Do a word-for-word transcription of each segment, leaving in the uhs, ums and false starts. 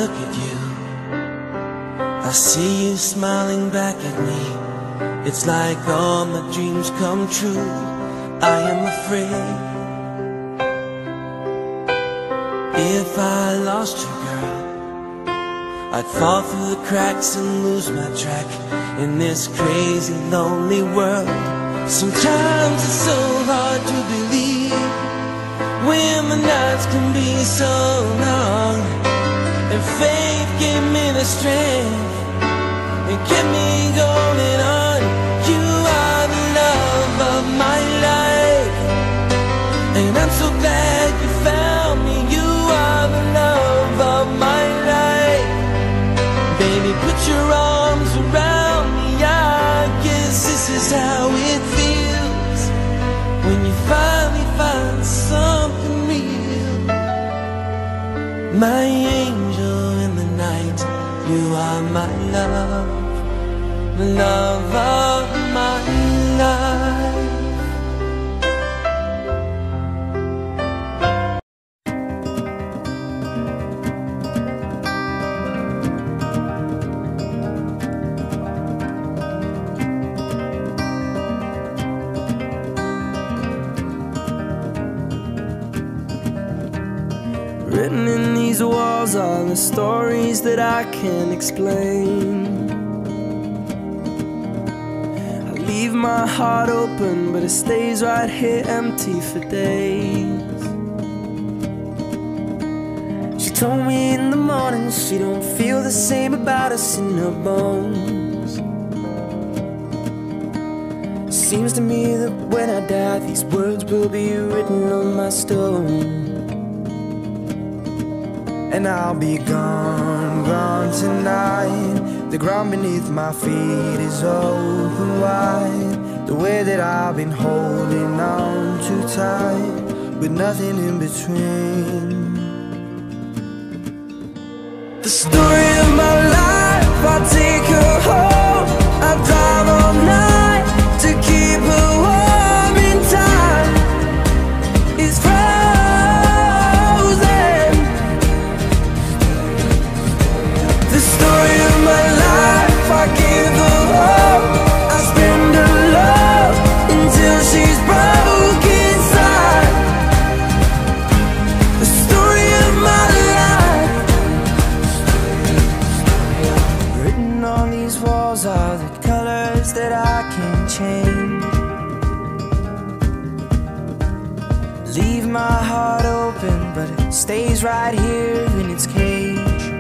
look at you, I see you smiling back at me. It's like all my dreams come true. I am afraid if I lost you, girl, I'd fall through the cracks and lose my track in this crazy, lonely world. Sometimes it's so hard to believe when the nights can be so long, and faith gave me the strength and kept me going on. You are the love of my life, and I'm so glad you found me. You are the love of my life. Baby, put your arms around me. I guess this is how it feels when you finally find something real. My angel in the night, you are my love, the love of my life. Written in these walls are the stories that I can't explain. I leave my heart open, but it stays right here empty for days. She told me in the morning she don't feel the same about us in her bones. Seems to me that when I die, these words will be written on my stone. And I'll be gone, gone tonight. The ground beneath my feet is open wide. The way that I've been holding on too tight, with nothing in between. The story of my life, I'll take her home. I'll drive all night to keep her warm in time. It's the story of my life. I give her hope, I spend her love until she's broke inside. The story of my life. Written on these walls are the colors that I can't change. Leave my heart open, but it stays right here in its cage.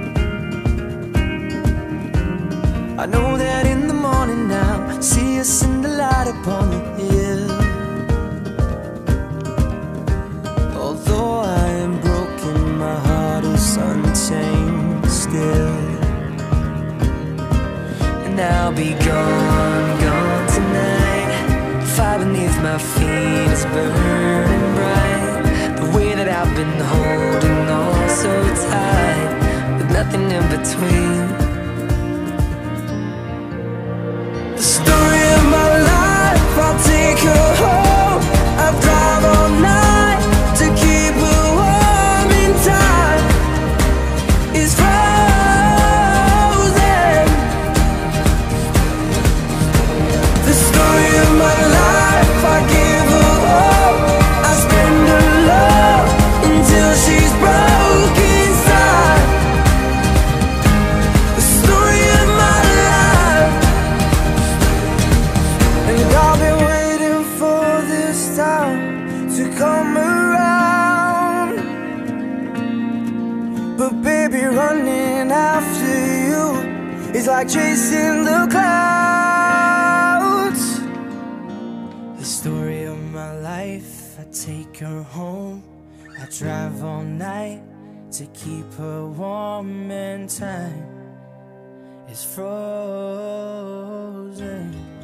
I know that in the morning now, see us in the light upon the hill. Although I am broken, my heart is untamed still. And I'll be gone, gone tonight. The fire beneath my feet is burning bright. The way that I've been holding on so tight, with nothing in between. The story of my life, I'll take her home. I'll drive all night to keep her warm in time. It's frozen. The story of my life, I give her hope. I spend her love until she's broke inside. The story of my life. And I've been waiting for this time to come around, but baby, running after you is like chasing the clouds. The story of my life, I take her home. I drive all night to keep her warm, and time is frozen.